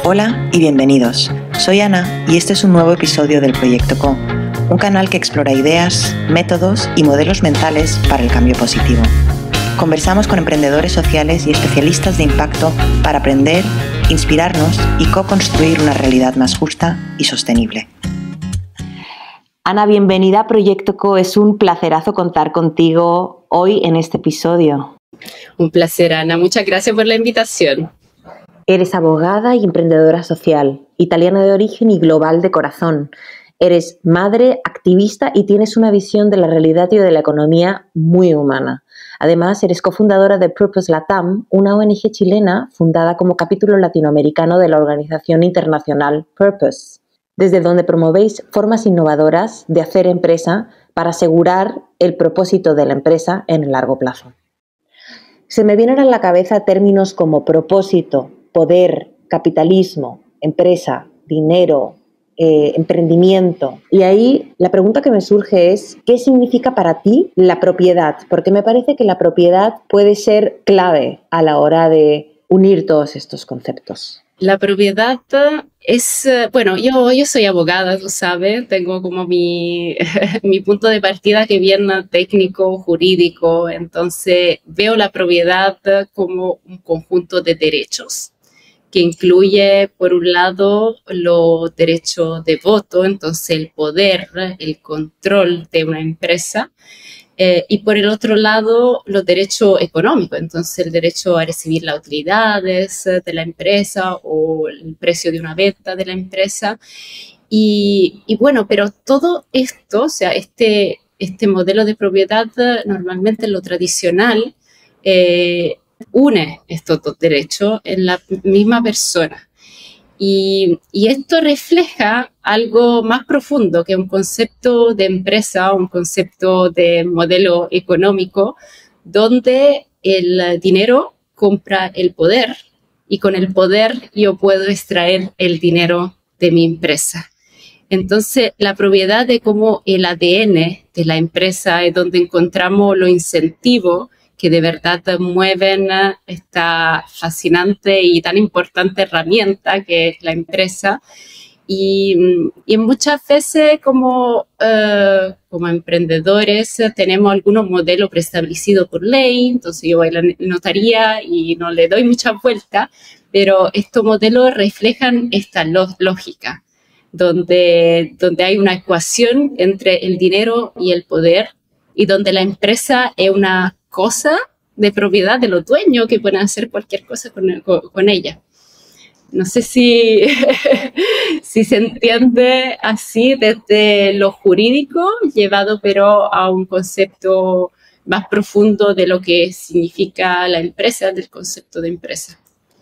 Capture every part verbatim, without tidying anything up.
Hola y bienvenidos. Soy Ana y este es un nuevo episodio del Proyecto Co, un canal que explora ideas, métodos y modelos mentales para el cambio positivo. Conversamos con emprendedores sociales y especialistas de impacto para aprender, inspirarnos y co-construir una realidad más justa y sostenible. Ana, bienvenida a Proyecto Co. Es un placerazo contar contigo hoy en este episodio. Un placer, Ana. Muchas gracias por la invitación. Eres abogada y emprendedora social, italiana de origen y global de corazón. Eres madre, activista y tienes una visión de la realidad y de la economía muy humana. Además, eres cofundadora de Purpose Latam, una O N G chilena fundada como capítulo latinoamericano de la organización internacional Purpose, desde donde promovéis formas innovadoras de hacer empresa para asegurar el propósito de la empresa en el largo plazo. Se me vienen a la cabeza términos como propósito, poder, capitalismo, empresa, dinero, eh, emprendimiento. Y ahí la pregunta que me surge es, ¿qué significa para ti la propiedad? Porque me parece que la propiedad puede ser clave a la hora de unir todos estos conceptos. La propiedad es, bueno, yo, yo soy abogada, tú sabes, tengo como mi, mi punto de partida que viene técnico, jurídico, entonces veo la propiedad como un conjunto de derechos que incluye, por un lado, los derechos de voto, entonces el poder, el control de una empresa, eh, y por el otro lado, los derechos económicos, entonces el derecho a recibir las utilidades de la empresa o el precio de una venta de la empresa. Y, y bueno, pero todo esto, o sea, este, este modelo de propiedad, normalmente en lo tradicional, eh, une estos dos derechos en la misma persona. Y, y esto refleja algo más profundo que un concepto de empresa, un concepto de modelo económico, donde el dinero compra el poder y con el poder yo puedo extraer el dinero de mi empresa. Entonces, la propiedad de como el A D N de la empresa es donde encontramos los incentivos que de verdad mueven esta fascinante y tan importante herramienta que es la empresa. Y, y muchas veces como, uh, como emprendedores tenemos algunos modelos preestablecidos por ley, entonces yo voy a la notaría y no le doy mucha vuelta, pero estos modelos reflejan esta lógica, donde, donde hay una ecuación entre el dinero y el poder y donde la empresa es una cosa de propiedad de los dueños que pueden hacer cualquier cosa con, con, con ella. No sé si, si se entiende así desde lo jurídico, llevado pero a un concepto más profundo de lo que significa la empresa, del concepto de empresa.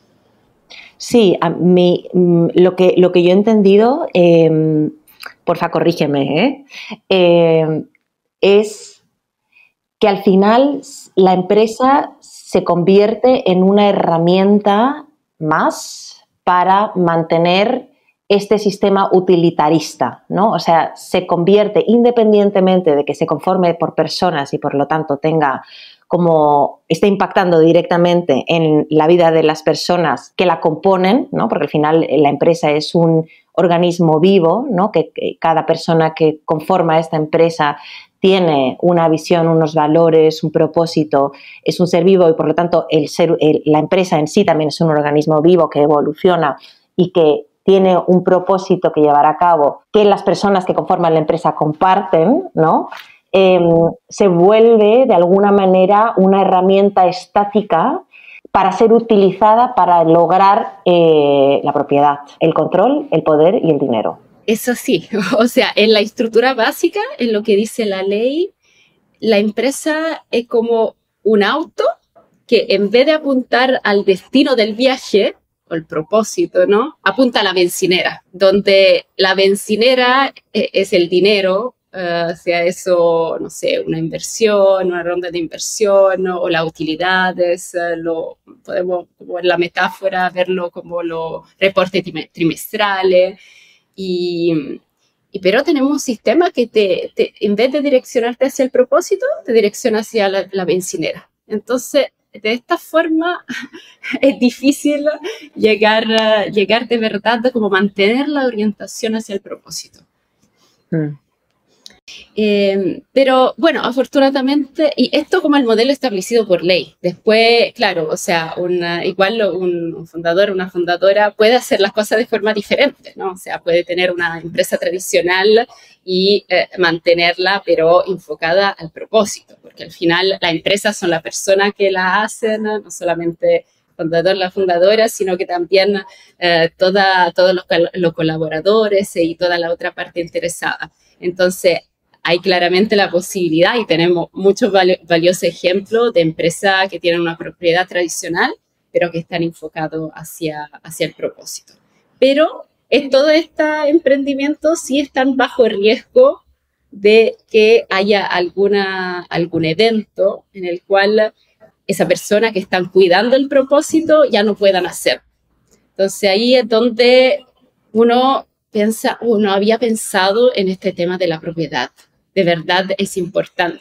Sí, a mí, lo, que, lo que yo he entendido, eh, porfa, corrígeme, ¿eh? Eh, es que al final la empresa se convierte en una herramienta más para mantener este sistema utilitarista, ¿no? O sea, se convierte, independientemente de que se conforme por personas y por lo tanto tenga como esté impactando directamente en la vida de las personas que la componen, ¿no? Porque al final la empresa es un organismo vivo, ¿no? Que, que cada persona que conforma esta empresa tiene una visión, unos valores, un propósito, es un ser vivo y por lo tanto el ser, el, la empresa en sí también es un organismo vivo que evoluciona y que tiene un propósito que llevar a cabo que las personas que conforman la empresa comparten, ¿no? Eh, se vuelve de alguna manera una herramienta estática para ser utilizada para lograr eh, la propiedad, el control, el poder y el dinero. Eso sí, o sea, en la estructura básica, en lo que dice la ley, la empresa es como un auto que en vez de apuntar al destino del viaje, o el propósito, ¿no? Apunta a la bencinera, donde la bencinera es el dinero, uh, sea eso, no sé, una inversión, una ronda de inversión, ¿no? O las utilidades, uh, lo, podemos, como en la metáfora, verlo como los reportes trimestrales. Y, y pero tenemos un sistema que te, te, en vez de direccionarte hacia el propósito, te direcciona hacia la, la bencinera. Entonces, de esta forma es difícil llegar, llegar de verdad, de como mantener la orientación hacia el propósito. Mm. Eh, pero bueno, afortunadamente, y esto como el modelo establecido por ley. Después, claro, o sea, una, igual un, un fundador, una fundadora puede hacer las cosas de forma diferente, ¿no? O sea, puede tener una empresa tradicional y eh, mantenerla, pero enfocada al propósito, porque al final las empresas son las personas que la hacen, no solamente el fundador, la fundadora, sino que también eh, toda, todos los, los colaboradores y toda la otra parte interesada. Entonces, hay claramente la posibilidad y tenemos muchos valiosos ejemplos de empresas que tienen una propiedad tradicional, pero que están enfocados hacia, hacia el propósito. Pero en todo este emprendimiento sí están bajo riesgo de que haya alguna, algún evento en el cual esa persona que están cuidando el propósito ya no puedan hacer. Entonces ahí es donde uno piensa, oh, no había pensado en este tema de la propiedad. De verdad es importante.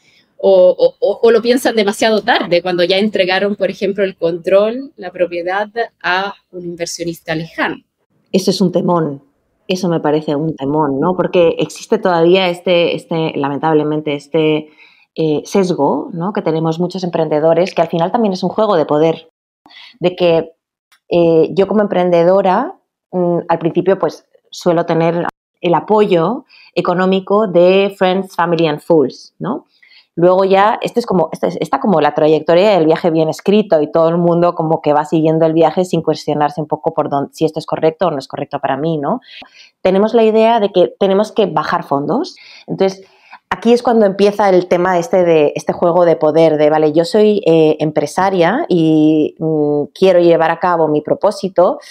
O, o, o lo piensan demasiado tarde, cuando ya entregaron, por ejemplo, el control, la propiedad a un inversionista lejano. Eso es un temón, eso me parece un temón, ¿no? Porque existe todavía este, este lamentablemente, este eh, sesgo, ¿no? Que tenemos muchos emprendedores, que al final también es un juego de poder, de que eh, yo como emprendedora, mmm, al principio, pues, suelo tener el apoyo económico de Friends, Family and Fools, ¿no? Luego ya, este es como, esta está como la trayectoria del viaje bien escrito y todo el mundo como que va siguiendo el viaje sin cuestionarse un poco por dónde, si esto es correcto o no es correcto para mí, ¿no? Tenemos la idea de que tenemos que bajar fondos. Entonces, aquí es cuando empieza el tema este de este juego de poder, de, vale, yo soy eh, empresaria y mmm, quiero llevar a cabo mi propósito,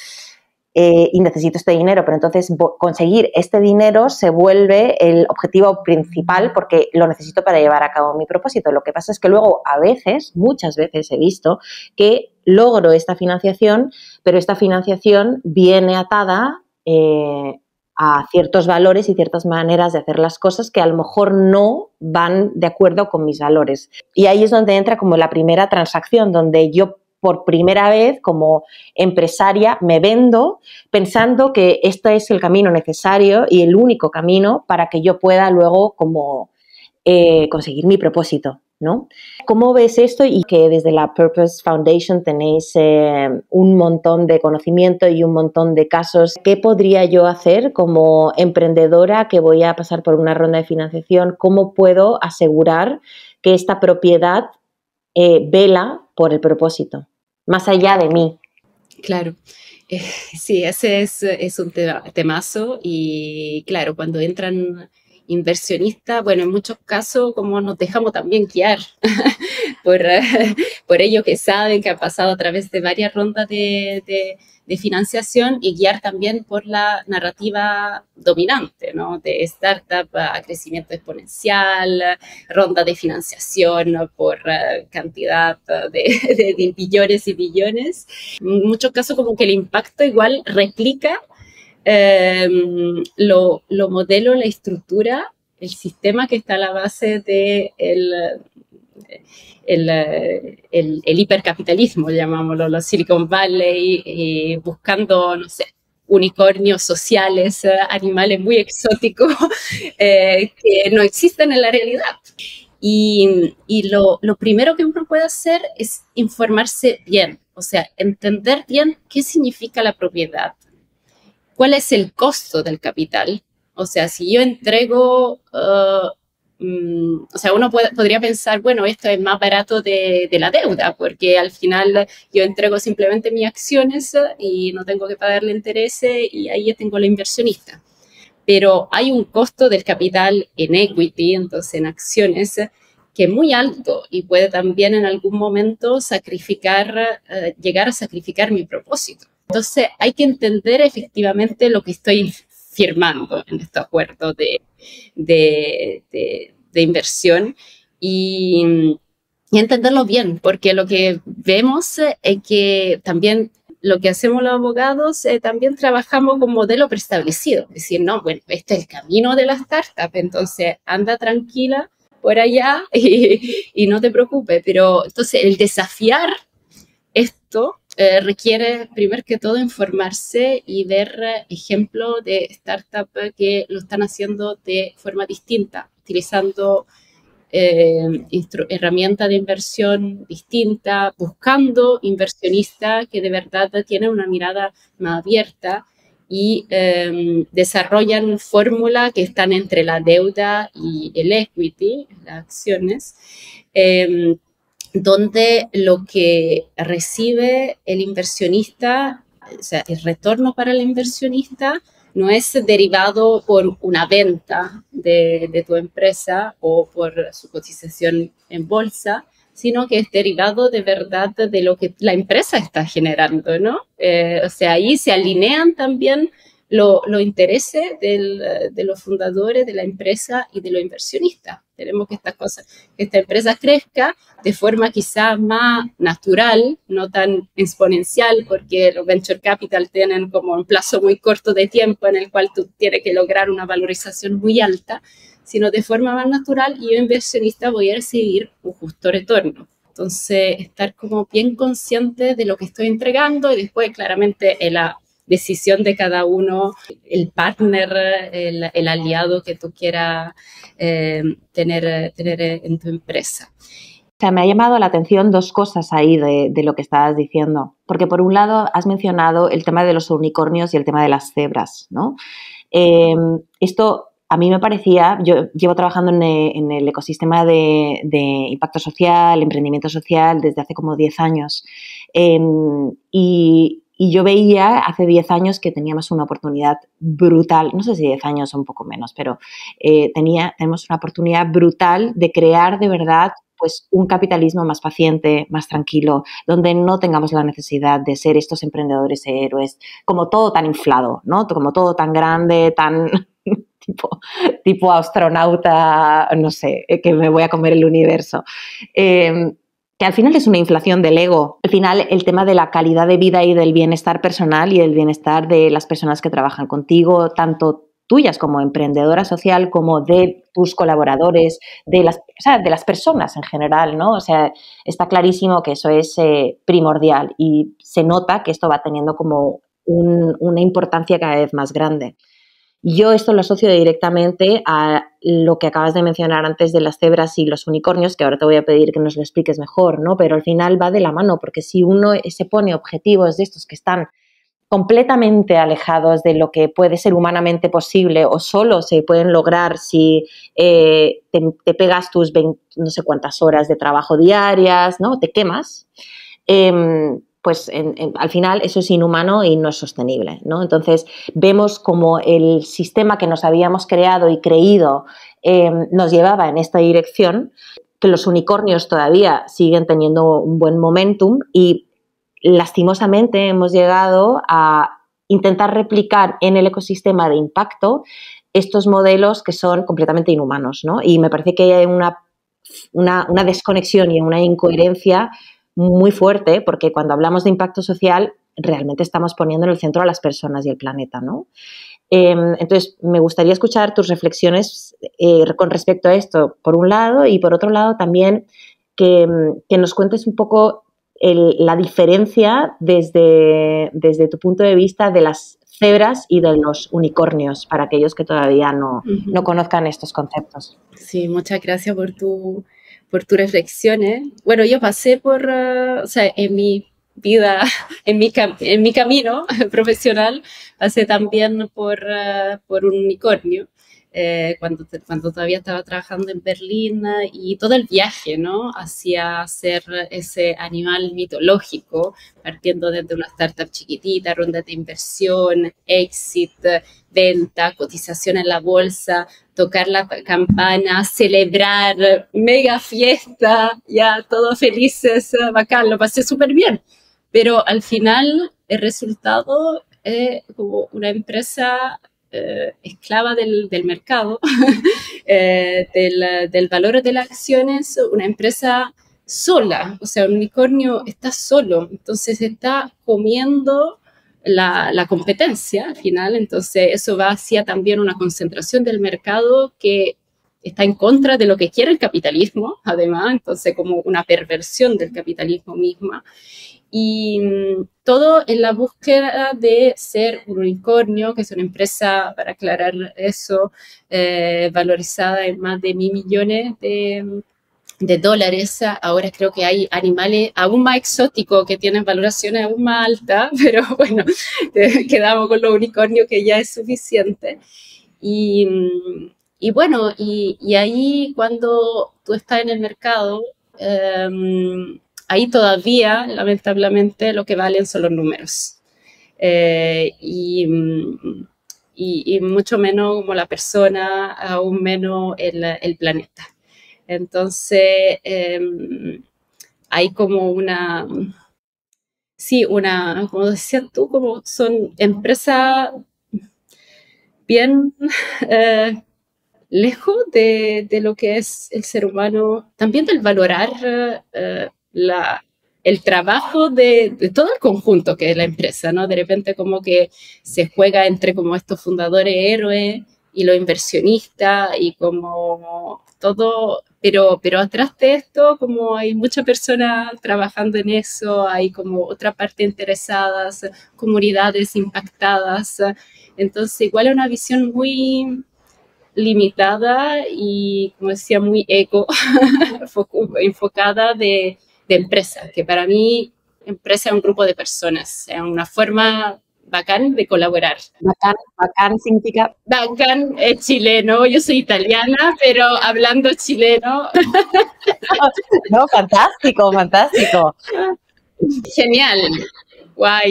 Eh, y necesito este dinero, pero entonces conseguir este dinero se vuelve el objetivo principal porque lo necesito para llevar a cabo mi propósito. Lo que pasa es que luego a veces, muchas veces he visto que logro esta financiación, pero esta financiación viene atada eh, a ciertos valores y ciertas maneras de hacer las cosas que a lo mejor no van de acuerdo con mis valores. Y ahí es donde entra como la primera transacción, donde yo por primera vez como empresaria me vendo pensando que este es el camino necesario y el único camino para que yo pueda luego como eh, conseguir mi propósito, ¿no? ¿Cómo ves esto? Y que desde la Purpose Foundation tenéis eh, un montón de conocimiento y un montón de casos. ¿Qué podría yo hacer como emprendedora que voy a pasar por una ronda de financiación? ¿Cómo puedo asegurar que esta propiedad eh, vela por el propósito, más allá de mí? Claro, eh, sí, ese es, es un tema, temazo y claro, cuando entran inversionistas, bueno, en muchos casos como nos dejamos también guiar por, por ellos que saben que han pasado a través de varias rondas de, de, de financiación y guiar también por la narrativa dominante, ¿no? De startup a crecimiento exponencial, ronda de financiación por uh, cantidad de, de, de billones y billones. En muchos casos como que el impacto igual replica eh, lo, lo modelo, la estructura, el sistema que está a la base de el, el, el, el hipercapitalismo, llamámoslo, los Silicon Valley, eh, buscando, no sé, unicornios sociales, eh, animales muy exóticos eh, que no existen en la realidad. Y, y lo, lo primero que uno puede hacer es informarse bien, o sea, entender bien qué significa la propiedad, cuál es el costo del capital. O sea, si yo entrego, uh, um, o sea, uno puede, podría pensar, bueno, esto es más barato de, de la deuda, porque al final yo entrego simplemente mis acciones y no tengo que pagarle intereses y ahí yo tengo la inversionista. Pero hay un costo del capital en equity, entonces en acciones, que es muy alto y puede también en algún momento sacrificar, uh, llegar a sacrificar mi propósito. Entonces hay que entender efectivamente lo que estoy firmando en este acuerdo de, de, de, de inversión y, y entenderlo bien, porque lo que vemos es que también lo que hacemos los abogados, eh, también trabajamos con modelo preestablecido. Es decir, no, bueno, este es el camino de la startup, entonces anda tranquila, por allá y, y no te preocupes. Pero entonces el desafiar esto eh, requiere, primero que todo, informarse y ver eh, ejemplos de startups que lo están haciendo de forma distinta, utilizando eh, herramientas de inversión distinta, buscando inversionistas que de verdad tienen una mirada más abierta y eh, desarrollan fórmulas que están entre la deuda y el equity, las acciones, eh, donde lo que recibe el inversionista, o sea, el retorno para el inversionista, no es derivado por una venta de, de tu empresa o por su cotización en bolsa, sino que es derivado de verdad de lo que la empresa está generando, ¿no? Eh, o sea, ahí se alinean también los lo intereses del, de los fundadores de la empresa y de los inversionistas. Tenemos que estas cosas, que esta empresa crezca de forma quizá más natural, no tan exponencial, porque los venture capital tienen como un plazo muy corto de tiempo en el cual tú tienes que lograr una valorización muy alta, sino de forma más natural, y yo inversionista voy a recibir un justo retorno. Entonces, estar como bien consciente de lo que estoy entregando, y después claramente en la decisión de cada uno, el partner, el, el aliado que tú quieras eh, tener, tener en tu empresa. O sea, me ha llamado la atención dos cosas ahí de, de lo que estabas diciendo, porque por un lado has mencionado el tema de los unicornios y el tema de las cebras, ¿no? Eh, esto a mí me parecía, yo llevo trabajando en el, en el ecosistema de, de impacto social, emprendimiento social desde hace como diez años, eh, y Y yo veía hace diez años que teníamos una oportunidad brutal, no sé si diez años o un poco menos, pero eh, tenía, tenemos una oportunidad brutal de crear de verdad pues, un capitalismo más paciente, más tranquilo, donde no tengamos la necesidad de ser estos emprendedores héroes, como todo tan inflado, ¿no? Como todo tan grande, tan tipo, tipo astronauta, no sé, que me voy a comer el universo. Eh, que al final es una inflación del ego. Al final el tema de la calidad de vida y del bienestar personal y el bienestar de las personas que trabajan contigo, tanto tuyas como emprendedora social, como de tus colaboradores, de las, o sea, de las personas en general, ¿no? O sea, está clarísimo que eso es eh, primordial y se nota que esto va teniendo como un, una importancia cada vez más grande. Yo esto lo asocio directamente a lo que acabas de mencionar antes de las cebras y los unicornios, que ahora te voy a pedir que nos lo expliques mejor, ¿no? Pero al final va de la mano, porque si uno se pone objetivos de estos que están completamente alejados de lo que puede ser humanamente posible o solo se pueden lograr si eh, te, te pegas tus veinte, no sé cuántas horas de trabajo diarias, ¿no? Te quemas. Eh, pues en, en, al final eso es inhumano y no es sostenible, ¿no? Entonces vemos como el sistema que nos habíamos creado y creído eh, nos llevaba en esta dirección, que los unicornios todavía siguen teniendo un buen momentum y lastimosamente hemos llegado a intentar replicar en el ecosistema de impacto estos modelos que son completamente inhumanos, ¿no? Y me parece que hay una, una, una desconexión y una incoherencia muy fuerte, porque cuando hablamos de impacto social realmente estamos poniendo en el centro a las personas y el planeta, ¿no? Eh, entonces, me gustaría escuchar tus reflexiones eh, con respecto a esto, por un lado, y por otro lado también que, que nos cuentes un poco el, la diferencia desde, desde tu punto de vista de las cebras y de los unicornios, para aquellos que todavía no, uh-huh. no conozcan estos conceptos. Sí, muchas gracias por tu... por tus reflexiones. Bueno, yo pasé por, uh, o sea, en mi vida, en mi, en mi camino profesional, pasé también por, uh, por un unicornio, eh, cuando, cuando todavía estaba trabajando en Berlín, uh, y todo el viaje, ¿no? Hacia ser ese animal mitológico, partiendo desde una startup chiquitita, ronda de inversión, exit, venta, cotización en la bolsa, tocar la campana, celebrar, mega fiesta, ya todos felices, bacán, lo pasé súper bien. Pero al final el resultado es como una empresa eh, esclava del, del mercado, eh, del, del valor de las acciones, una empresa sola, o sea, un unicornio está solo, entonces está comiendo La, la competencia al final, entonces eso va hacia también una concentración del mercado que está en contra de lo que quiere el capitalismo, además, entonces como una perversión del capitalismo misma. Y mm, todo en la búsqueda de ser un unicornio, que es una empresa, para aclarar eso, eh, valorizada en más de mil millones de, de dólares. Ahora creo que hay animales aún más exóticos que tienen valoraciones aún más altas, pero bueno, quedamos con los unicornios, que ya es suficiente. Y, y bueno, y, y ahí cuando tú estás en el mercado, um, ahí todavía, lamentablemente, lo que valen son los números. Eh, y, y, y mucho menos como la persona, aún menos el, el planeta. Entonces, eh, hay como una, sí, una, como decías tú, como son empresas bien eh, lejos de, de lo que es el ser humano, también del valorar eh, la, el trabajo de, de todo el conjunto que es la empresa, ¿no? De repente como que se juega entre como estos fundadores héroes y los inversionistas y como todo, pero, pero atrás de esto como hay muchas personas trabajando en eso, hay como otra parte interesadas, comunidades impactadas, entonces igual es una visión muy limitada y, como decía, muy eco, enfocada de, de empresa, que para mí empresa es un grupo de personas, es una forma bacán de colaborar. Bacán, bacán significa... Bacán es chileno, yo soy italiana, pero hablando chileno... No, fantástico, fantástico. Genial, guay,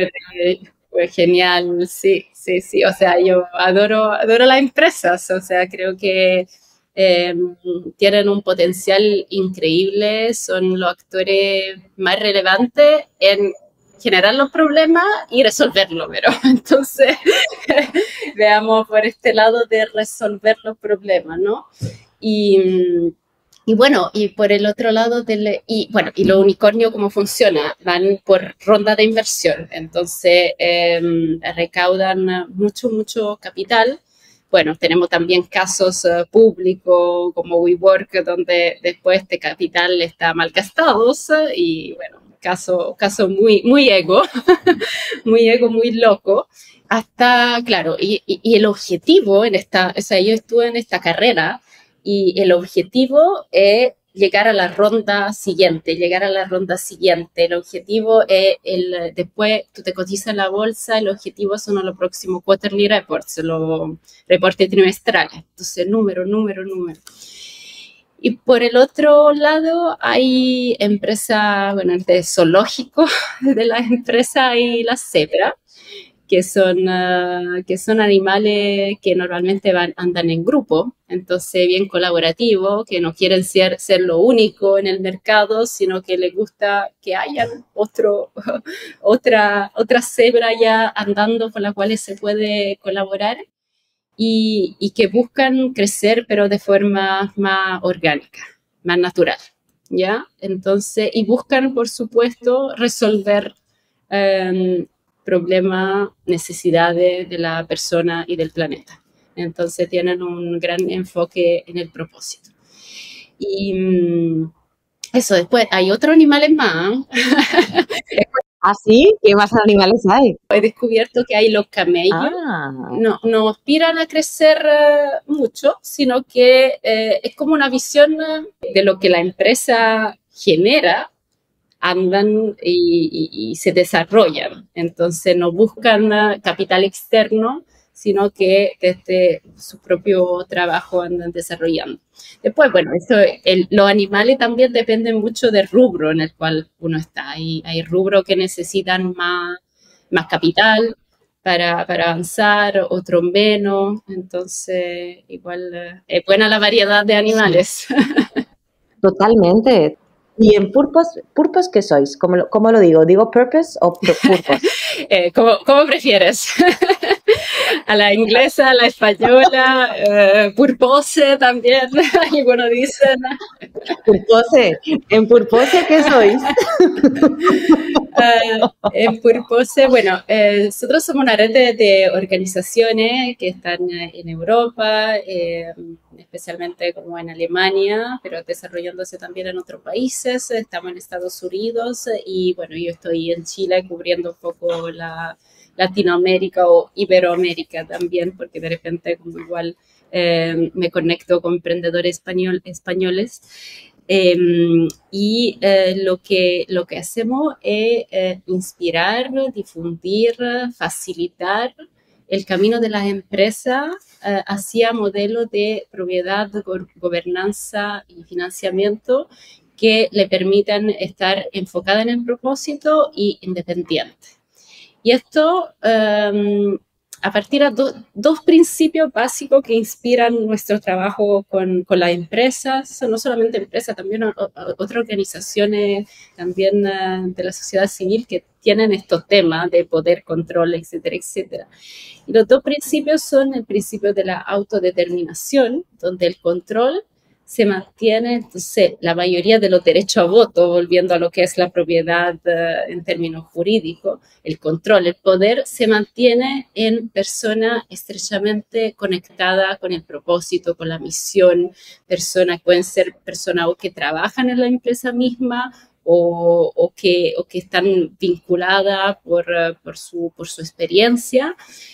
genial, sí. Sí, sí, o sea, yo adoro, adoro las empresas, o sea, creo que eh, tienen un potencial increíble, son los actores más relevantes en generar los problemas y resolverlos, pero entonces veamos por este lado de resolver los problemas, ¿no? Y... Y bueno, y por el otro lado, del, y bueno, y los unicornios, ¿cómo funciona? Van por ronda de inversión, entonces eh, recaudan mucho, mucho capital. Bueno, tenemos también casos uh, públicos como WeWork, donde después este capital está malgastado, y bueno, caso, caso muy, muy ego, muy ego, muy loco. Hasta, claro, y, y, y el objetivo en esta, o sea, yo estuve en esta carrera, y el objetivo es llegar a la ronda siguiente, llegar a la ronda siguiente. El objetivo es, el, después tú te cotizas en la bolsa, el objetivo son los próximos quarterly reports, los reportes trimestrales. Entonces, número, número, número. Y por el otro lado hay empresas, bueno, de zoológico, de las empresas y las cebras, que son, uh, que son animales que normalmente van, andan en grupo, entonces bien colaborativo, que no quieren ser, ser lo único en el mercado, sino que les gusta que haya otro, otra, otra cebra ya andando con la cual se puede colaborar y, y que buscan crecer, pero de forma más orgánica, más natural, ¿ya? Entonces, y buscan, por supuesto, resolver um, problemas, necesidades de la persona y del planeta. Entonces tienen un gran enfoque en el propósito. Y um, eso, después hay otros animales más. ¿Ah, sí? ¿Qué más animales hay? He descubierto que hay los camellos. Ah. No, no aspiran a crecer uh, mucho, sino que eh, es como una visión de lo que la empresa genera, andan y, y, y se desarrollan. Entonces no buscan uh, capital externo, sino que desde su propio trabajo andan desarrollando. Después, bueno, eso, el, los animales también dependen mucho del rubro en el cual uno está. Hay, hay rubros que necesitan más, más capital para, para avanzar, otros menos. Entonces, igual uh, es buena la variedad de animales. Totalmente. ¿Y en Purpose, Purpose qué sois? ¿Cómo lo, cómo lo digo? ¿Digo Purpose o Purpose? eh, ¿cómo, ¿Cómo prefieres? A la inglesa, a la española, eh, Purpose también, algunos dicen. Purpose. ¿En Purpose qué sois? Uh, en Purpose, bueno, eh, nosotros somos una red de, de organizaciones que están en Europa, eh, especialmente como en Alemania, pero desarrollándose también en otros países. Estamos en Estados Unidos y bueno, yo estoy en Chile cubriendo un poco la Latinoamérica o Iberoamérica también, porque de repente como igual eh, me conecto con emprendedores español, españoles. Eh, y eh, lo, que, lo que hacemos es eh, inspirar, difundir, facilitar el camino de las empresas eh, hacia modelos de propiedad, go gobernanza y financiamiento que le permitan estar enfocada en el propósito y independiente. Y esto um, a partir de do, dos principios básicos que inspiran nuestro trabajo con, con las empresas, no solamente empresas, también o, o, otras organizaciones también uh, de la sociedad civil que tienen estos temas de poder, control, etcétera, etcétera. Y los dos principios son el principio de la autodeterminación, donde el control se mantiene, entonces, la mayoría de los derechos a voto, volviendo a lo que es la propiedad uh, en términos jurídicos, el control, el poder, se mantiene en personas estrechamente conectadas con el propósito, con la misión, personas, pueden ser personas que trabajan en la empresa misma o, o, que, o que están vinculadas por, uh, por, su, por su experiencia.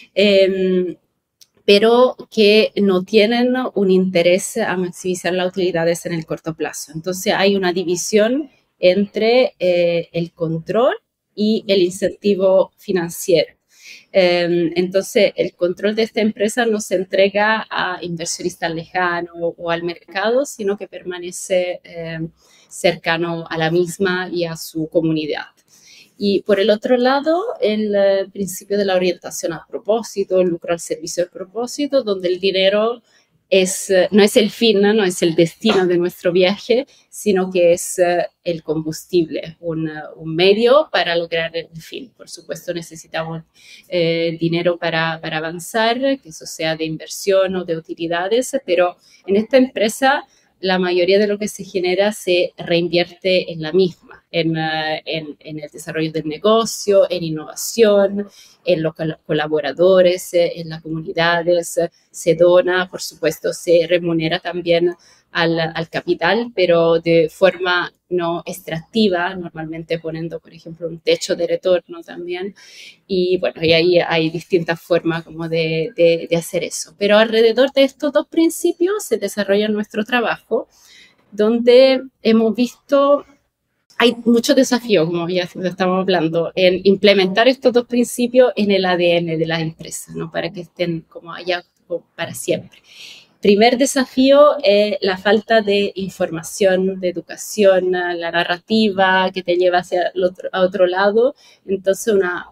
Eh, pero que no tienen un interés a maximizar las utilidades en el corto plazo. Entonces hay una división entre eh, el control y el incentivo financiero. Eh, entonces el control de esta empresa no se entrega a inversionistas lejanos o al mercado, sino que permanece eh, cercano a la misma y a su comunidad. Y por el otro lado, el uh, principio de la orientación al propósito, el lucro al servicio del propósito, donde el dinero es, uh, no es el fin, ¿no? No es el destino de nuestro viaje, sino que es uh, el combustible, un, uh, un medio para lograr el fin. Por supuesto, necesitamos eh, dinero para, para avanzar, que eso sea de inversión o de utilidades, pero en esta empresa la mayoría de lo que se genera se reinvierte en la misma, en, uh, en, en el desarrollo del negocio, en innovación, en los colaboradores, en las comunidades, se dona, por supuesto, se remunera también al, al capital, pero de forma no extractiva, normalmente poniendo, por ejemplo, un techo de retorno también. Y bueno, y ahí hay distintas formas como de, de, de hacer eso. Pero alrededor de estos dos principios se desarrolla nuestro trabajo, donde hemos visto, hay muchos desafíos, como ya estamos hablando, en implementar estos dos principios en el A D N de las empresas, ¿no? Para que estén como allá para siempre. Primer desafío es la falta de información, de educación, la narrativa que te lleva hacia el otro, a otro lado. Entonces, una,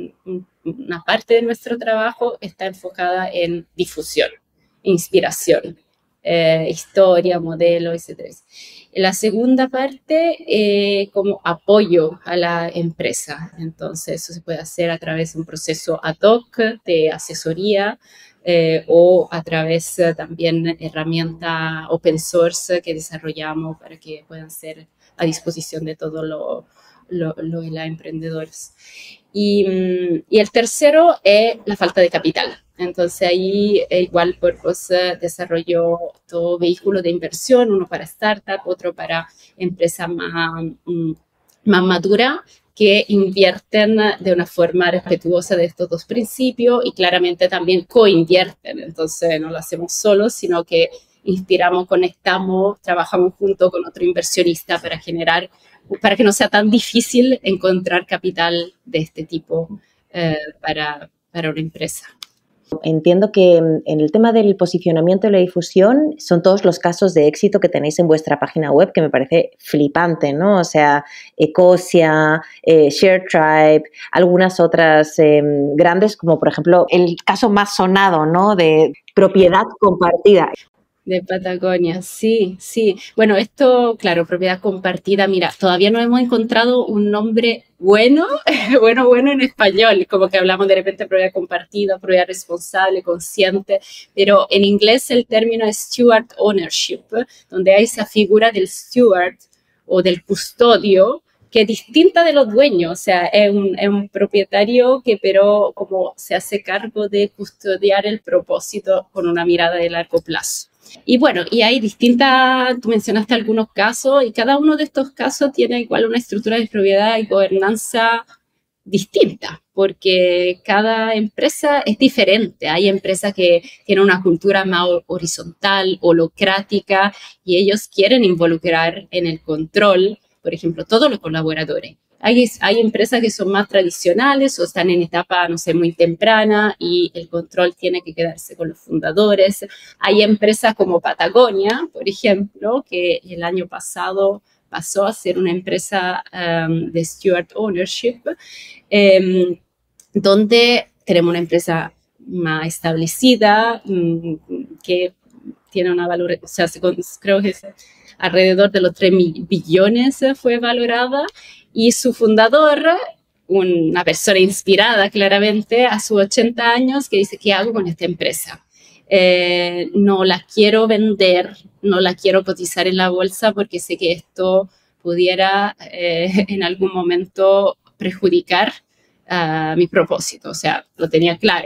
una parte de nuestro trabajo está enfocada en difusión, inspiración, eh, historia, modelo, etcétera. La segunda parte, eh, como apoyo a la empresa. Entonces, eso se puede hacer a través de un proceso ad hoc de asesoría, Eh, o a través eh, también de herramientas open source que desarrollamos para que puedan ser a disposición de todos los lo, lo de los emprendedores. Y, y el tercero es la falta de capital. Entonces ahí igual Purpose pues, desarrolló todo vehículo de inversión, uno para startup, otro para empresas más, más maduras, que invierten de una forma respetuosa de estos dos principios y claramente también co-invierten. Entonces no lo hacemos solos, sino que inspiramos, conectamos, trabajamos junto con otro inversionista para generar, para que no sea tan difícil encontrar capital de este tipo eh, para, para una empresa. Entiendo que en el tema del posicionamiento y la difusión son todos los casos de éxito que tenéis en vuestra página web, que me parece flipante, ¿no? O sea, Ecosia, eh, ShareTribe, algunas otras eh, grandes, como por ejemplo el caso más sonado, ¿no? De propiedad compartida. De Patagonia, sí, sí. Bueno, esto, claro, propiedad compartida, mira, todavía no hemos encontrado un nombre bueno, bueno, bueno en español, como que hablamos de repente de propiedad compartida, propiedad responsable, consciente, pero en inglés el término es steward ownership, donde hay esa figura del steward o del custodio, que es distinta de los dueños, o sea, es un, es un propietario que pero como se hace cargo de custodiar el propósito con una mirada de largo plazo. Y bueno, y hay distintas, tú mencionaste algunos casos, y cada uno de estos casos tiene igual una estructura de propiedad y gobernanza distinta, porque cada empresa es diferente. Hay empresas que tienen una cultura más horizontal, holocrática, y ellos quieren involucrar en el control, por ejemplo, todos los colaboradores. Hay, hay empresas que son más tradicionales o están en etapa, no sé, muy temprana y el control tiene que quedarse con los fundadores. Hay empresas como Patagonia, por ejemplo, que el año pasado pasó a ser una empresa um, de steward ownership, eh, donde tenemos una empresa más establecida, um, que tiene una valor, o sea, creo que es alrededor de los tres billones fue valorada, y su fundador, una persona inspirada claramente a sus ochenta años, que dice, ¿qué hago con esta empresa? Eh, no la quiero vender, no la quiero cotizar en la bolsa porque sé que esto pudiera eh, en algún momento perjudicar uh, mi propósito. O sea, lo tenía claro.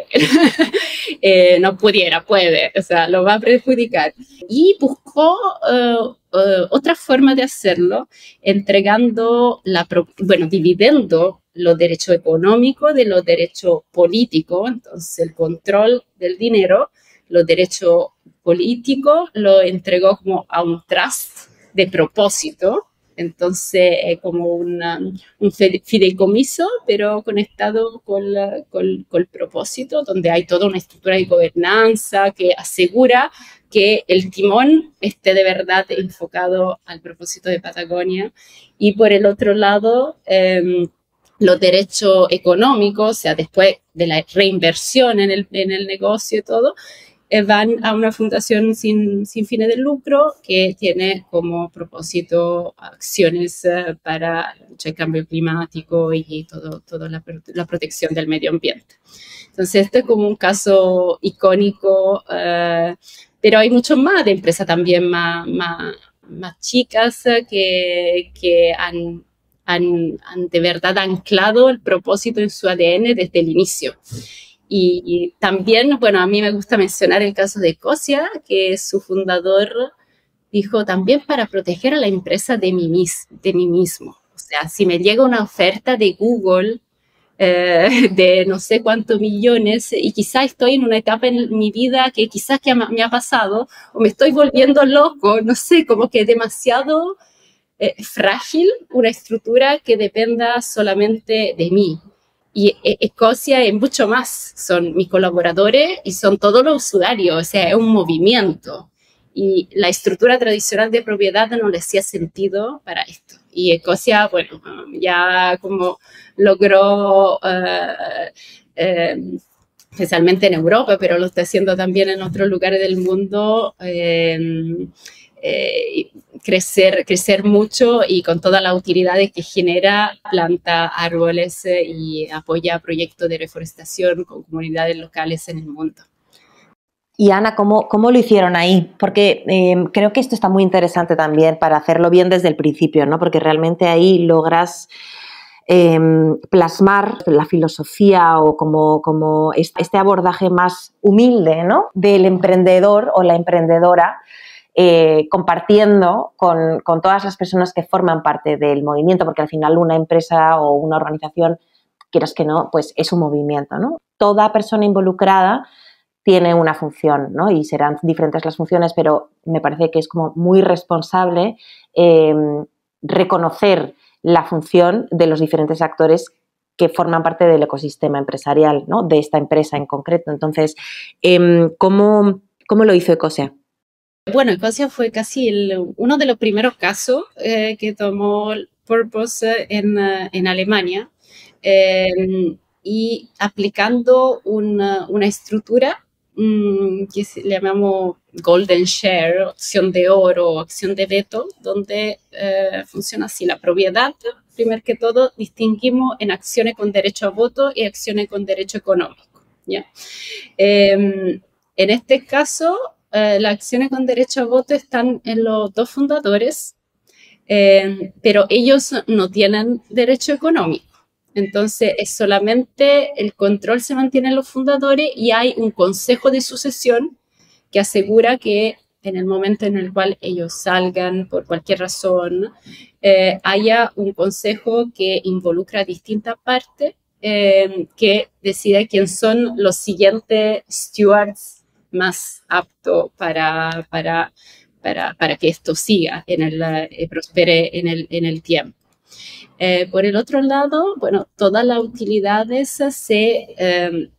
eh, no pudiera, puede, o sea, lo va a perjudicar. Y buscó uh, uh, otra forma de hacerlo, entregando, la pro bueno, dividiendo los derechos económicos de los derechos políticos, entonces el control del dinero, los derechos políticos lo entregó como a un trust de propósito, entonces eh, como una, un fideicomiso, pero conectado con, la, con, con el propósito, donde hay toda una estructura de gobernanza que asegura que el timón esté de verdad enfocado al propósito de Patagonia. Y por el otro lado, eh, los derechos económicos, o sea, después de la reinversión en el, en el negocio y todo, eh, van a una fundación sin, sin fines de lucro que tiene como propósito acciones eh, para el cambio climático y todo, toda la, la protección del medio ambiente. Entonces, este es como un caso icónico, eh, pero hay muchos más de empresas también más, más, más chicas que, que han, han, han de verdad anclado el propósito en su A D N desde el inicio. Y, y también, bueno, a mí me gusta mencionar el caso de Ecosia, que su fundador dijo también para proteger a la empresa de mí, mis, de mí mismo. O sea, si me llega una oferta de Google eh, de no sé cuántos millones y quizás estoy en una etapa en mi vida que quizás que me ha pasado o me estoy volviendo loco, no sé, como que demasiado eh, frágil una estructura que dependa solamente de mí. Y Ecosia es mucho más, son mis colaboradores y son todos los usuarios, o sea, es un movimiento. Y la estructura tradicional de propiedad no le hacía sentido para esto. Y Ecosia, bueno, ya como logró, uh, uh, especialmente en Europa, pero lo está haciendo también en otros lugares del mundo, uh, Eh, crecer, crecer mucho y con todas las utilidades que genera, planta árboles eh, y apoya proyectos de reforestación con comunidades locales en el mundo. Y Ana, ¿cómo, cómo lo hicieron ahí? Porque eh, creo que esto está muy interesante también para hacerlo bien desde el principio, ¿no? Porque realmente ahí logras eh, plasmar la filosofía o como, como este abordaje más humilde, ¿no? Del emprendedor o la emprendedora, Eh, compartiendo con, con todas las personas que forman parte del movimiento, porque al final una empresa o una organización, quieras que no, pues es un movimiento, ¿no? Toda persona involucrada tiene una función, ¿no? Y serán diferentes las funciones, pero me parece que es como muy responsable eh, reconocer la función de los diferentes actores que forman parte del ecosistema empresarial, ¿no? De esta empresa en concreto. Entonces, eh, ¿cómo, cómo lo hizo Ecosia? Bueno, Ecosia fue casi el, uno de los primeros casos eh, que tomó Purpose en, en Alemania eh, y aplicando una, una estructura mmm, que le llamamos Golden Share, opción de oro, acción de veto, donde eh, funciona así la propiedad. Primero que todo, distinguimos en acciones con derecho a voto y acciones con derecho económico, ¿ya? Eh, en este caso, Uh, las acciones con derecho a voto están en los dos fundadores, eh, pero ellos no tienen derecho económico. Entonces, es solamente el control se mantiene en los fundadores y hay un consejo de sucesión que asegura que en el momento en el cual ellos salgan por cualquier razón, eh, haya un consejo que involucra a distintas partes, eh, que decida quién son los siguientes stewards más aptos para, para, para, para que esto siga, en el, eh, prospere en el, en el tiempo. Eh, por el otro lado, bueno, todas las utilidades se, eh,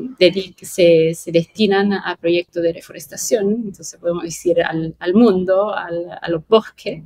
se, se destinan a proyectos de reforestación, entonces podemos decir al, al mundo, al, a los bosques.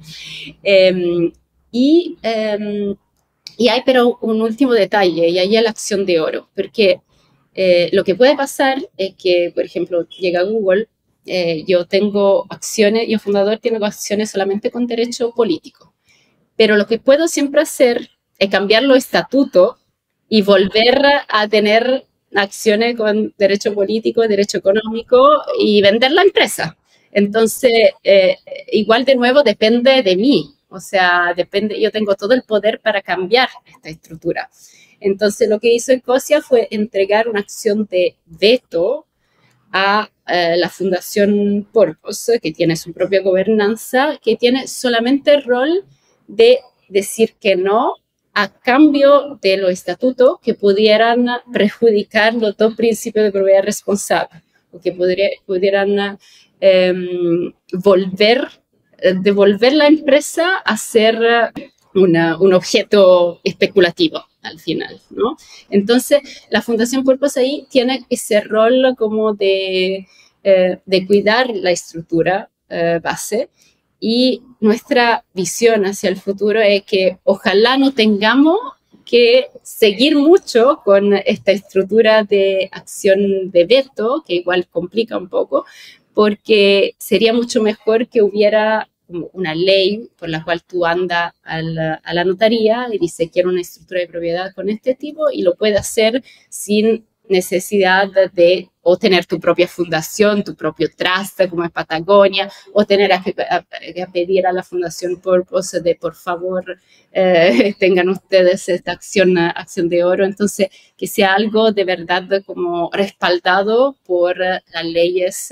Eh, y, eh, y hay pero un último detalle, y ahí es la acción de oro, porque eh, lo que puede pasar es que, por ejemplo, llega Google, eh, yo tengo acciones, yo fundador tengo acciones solamente con derecho político. Pero lo que puedo siempre hacer es cambiar los estatutos y volver a tener acciones con derecho político, derecho económico y vender la empresa. Entonces, eh, igual de nuevo depende de mí. O sea, depende, yo tengo todo el poder para cambiar esta estructura. Entonces, lo que hizo Ecosia fue entregar una acción de veto a eh, la Fundación Purpose, que tiene su propia gobernanza, que tiene solamente el rol de decir que no a cambio de los estatutos que pudieran perjudicar los dos principios de propiedad responsable o que podría, pudieran eh, volver, devolver la empresa a ser una, un objeto especulativo al final, ¿no? Entonces, la Fundación Purpose ahí tiene ese rol como de, eh, de cuidar la estructura eh, base. Y nuestra visión hacia el futuro es que ojalá no tengamos que seguir mucho con esta estructura de acción de veto, que igual complica un poco, porque sería mucho mejor que hubiera una ley por la cual tú andas a la, a la notaría y dices quiero una estructura de propiedad con este tipo y lo puedes hacer sin necesidad de o tener tu propia fundación, tu propio trust como es Patagonia, o tener a, a, a pedir a la Fundación Purpose de por favor eh, tengan ustedes esta acción, acción de oro. Entonces, que sea algo de verdad como respaldado por las leyes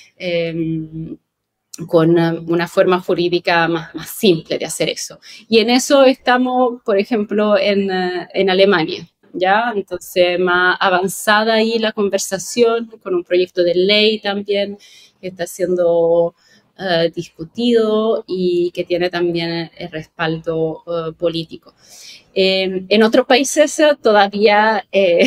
eh, con una forma jurídica más, más simple de hacer eso. Y en eso estamos, por ejemplo, en, en Alemania. ¿Ya? Entonces, más avanzada ahí la conversación, con un proyecto de ley también que está siendo uh, discutido y que tiene también el respaldo uh, político. Eh, en otros países todavía eh,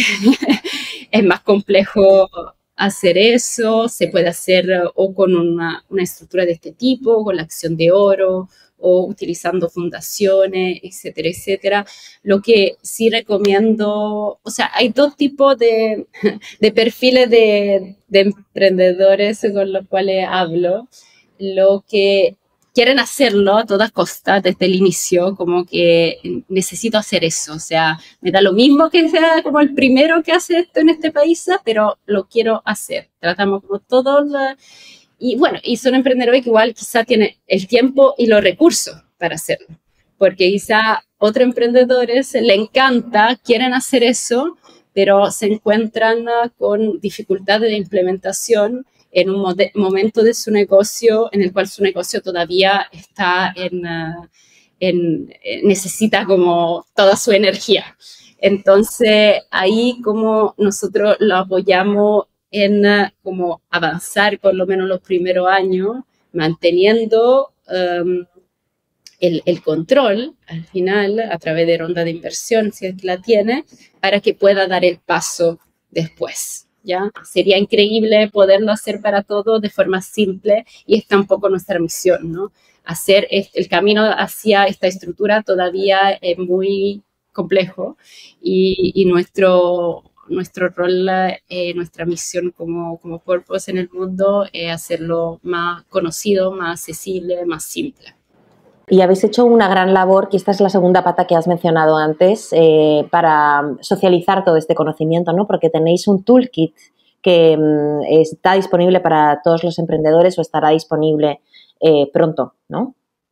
es más complejo hacer eso, se puede hacer o con una, una estructura de este tipo, con la acción de oro, o utilizando fundaciones, etcétera, etcétera. Lo que sí recomiendo, o sea, hay dos tipos de, de perfiles de, de emprendedores con los cuales hablo. Lo que quieren hacerlo a toda costa desde el inicio, como que necesito hacer eso, o sea, me da lo mismo que sea como el primero que hace esto en este país, pero lo quiero hacer. Tratamos como todos los... Y bueno, y son emprendedores que igual quizá tienen el tiempo y los recursos para hacerlo, porque quizá otros emprendedores le encanta, quieren hacer eso, pero se encuentran con dificultades de implementación en un momento de su negocio en el cual su negocio todavía está en, uh, en necesita como toda su energía. Entonces, ahí como nosotros lo apoyamos en uh, como avanzar por lo menos los primeros años, manteniendo um, el, el control al final a través de ronda de inversión, si es que la tiene, para que pueda dar el paso después. ¿Ya? Sería increíble poderlo hacer para todos de forma simple y es tampoco nuestra misión, ¿no? Hacer el camino hacia esta estructura todavía es muy complejo y, y nuestro... Nuestro rol, eh, nuestra misión como, como Purpose en el mundo es hacerlo más conocido, más accesible, más simple. Y habéis hecho una gran labor, que esta es la segunda pata que has mencionado antes, eh, para socializar todo este conocimiento, ¿no? Porque tenéis un toolkit que mm, está disponible para todos los emprendedores o estará disponible eh, pronto, ¿no?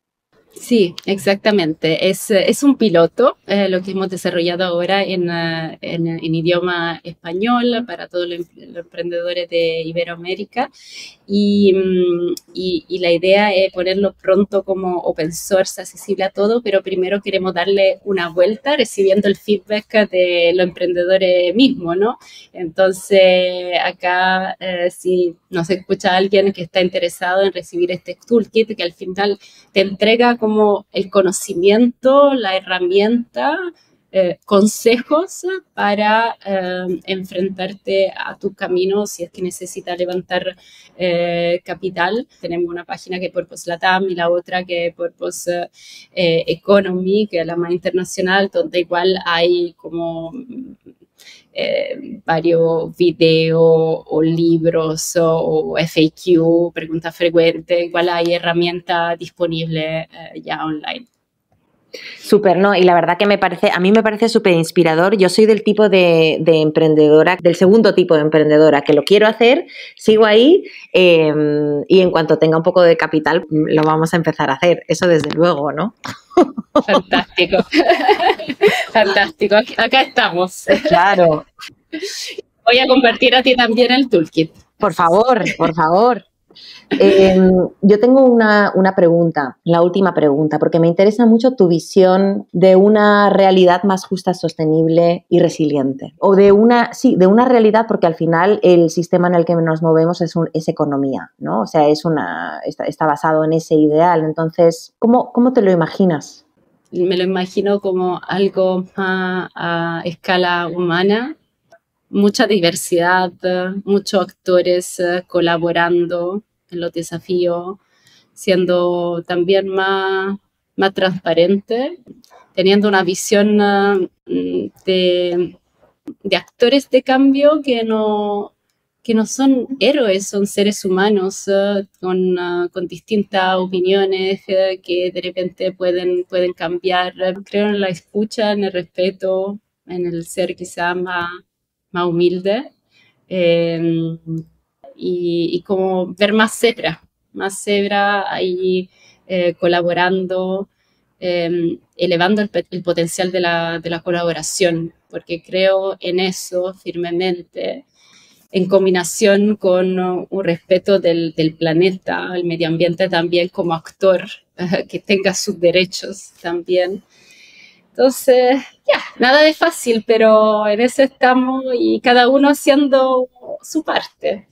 Sí, exactamente. Es, es un piloto, eh, lo que hemos desarrollado ahora en, uh, en, en idioma español para todos los, los emprendedores de Iberoamérica. Y, y, y la idea es ponerlo pronto como open source, accesible a todo, pero primero queremos darle una vuelta recibiendo el feedback de los emprendedores mismos, ¿no? Entonces, acá, eh, si nos escucha alguien que está interesado en recibir este toolkit, que al final te entrega como el conocimiento, la herramienta, Eh, consejos para eh, enfrentarte a tu camino si es que necesitas levantar eh, capital. Tenemos una página que es Purpose Latam y la otra que es Purpose eh, Economy, que es la más internacional, donde igual hay como eh, varios videos o libros o, o F A Q, preguntas frecuentes, igual hay herramientas disponibles eh, ya online. Súper, ¿no? Y la verdad que me parece, a mí me parece súper inspirador. Yo soy del tipo de, de emprendedora, del segundo tipo de emprendedora, que lo quiero hacer, sigo ahí eh, y en cuanto tenga un poco de capital lo vamos a empezar a hacer. Eso desde luego, ¿no? Fantástico. Fantástico. Acá estamos. Claro. Voy a compartir a ti también el toolkit. Por favor, por favor. Eh, yo tengo una, una pregunta, la última pregunta, porque me interesa mucho tu visión de una realidad más justa, sostenible y resiliente. O de una, sí, de una realidad, porque al final el sistema en el que nos movemos es, un, es economía, ¿no? O sea, es una, está, está basado en ese ideal. Entonces, ¿cómo, cómo te lo imaginas? Me lo imagino como algo más a escala humana, mucha diversidad, muchos actores colaborando en los desafíos, siendo también más, más transparente, teniendo una visión de, de actores de cambio que no, que no son héroes, son seres humanos uh, con, uh, con distintas opiniones uh, que de repente pueden, pueden cambiar. Creo en la escucha, en el respeto, en el ser quizá más, más humilde. Eh, y, y como ver más cebra, más cebra ahí eh, colaborando, eh, elevando el, el potencial de la, de la colaboración, porque creo en eso firmemente, en combinación con uh, un respeto del, del planeta, el medio ambiente también como actor, uh, que tenga sus derechos también. Entonces, ya, yeah, nada de fácil, pero en eso estamos y cada uno haciendo su parte.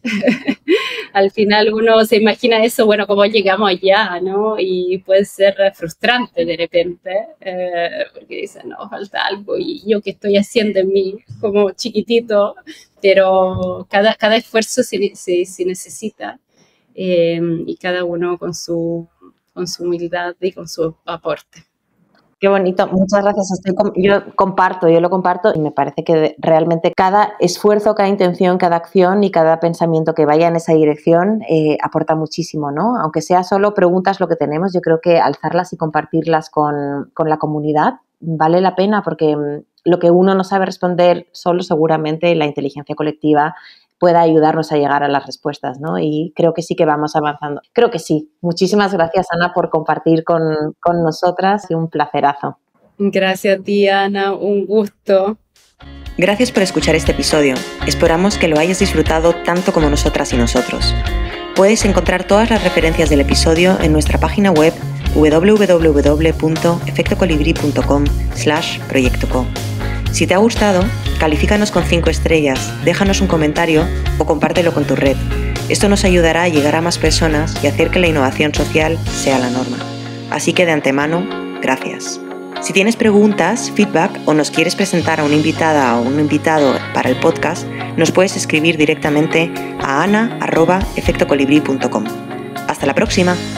Al final uno se imagina eso, bueno, cómo llegamos allá, ¿no? Y puede ser frustrante de repente, eh, porque dicen, no, falta algo y yo qué estoy haciendo en mí como chiquitito, pero cada, cada esfuerzo se, se, se necesita eh, y cada uno con su, con su humildad y con su aporte. Qué bonito, muchas gracias. Estoy com- yo comparto, yo lo comparto y me parece que realmente cada esfuerzo, cada intención, cada acción y cada pensamiento que vaya en esa dirección eh, aporta muchísimo, ¿no? Aunque sea solo preguntas lo que tenemos, yo creo que alzarlas y compartirlas con, con la comunidad vale la pena porque lo que uno no sabe responder solo, seguramente la inteligencia colectiva pueda ayudarnos a llegar a las respuestas, ¿no? Y creo que sí que vamos avanzando. Creo que sí. Muchísimas gracias, Ana, por compartir con, con nosotras y un placerazo. Gracias a ti, Ana. Un gusto. Gracias por escuchar este episodio. Esperamos que lo hayas disfrutado tanto como nosotras y nosotros. Puedes encontrar todas las referencias del episodio en nuestra página web doble u doble u doble u punto efecto colibrí punto com slash proyectoco. Si te ha gustado, califícanos con cinco estrellas, déjanos un comentario o compártelo con tu red. Esto nos ayudará a llegar a más personas y hacer que la innovación social sea la norma. Así que de antemano, gracias. Si tienes preguntas, feedback o nos quieres presentar a una invitada o un invitado para el podcast, nos puedes escribir directamente a ana arroba efecto colibrí punto com. Hasta la próxima.